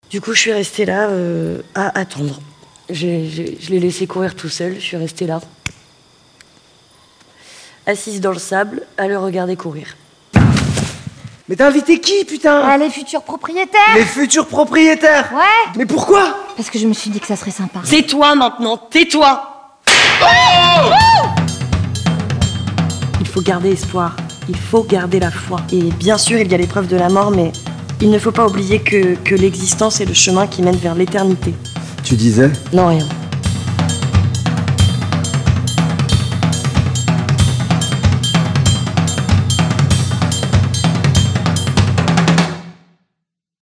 Du coup, je suis restée là à attendre. Je l'ai laissé courir tout seul, je suis restée là. Assise dans le sable, à le regarder courir. Mais t'as invité qui, putain? Ah, les futurs propriétaires. Les futurs propriétaires? Ouais. Mais pourquoi? Parce que je me suis dit que ça serait sympa. Tais-toi maintenant, tais-toi. Il faut garder espoir, il faut garder la foi. Et bien sûr, il y a l'épreuve de la mort, mais il ne faut pas oublier que l'existence est le chemin qui mène vers l'éternité. Tu disais? Non, rien.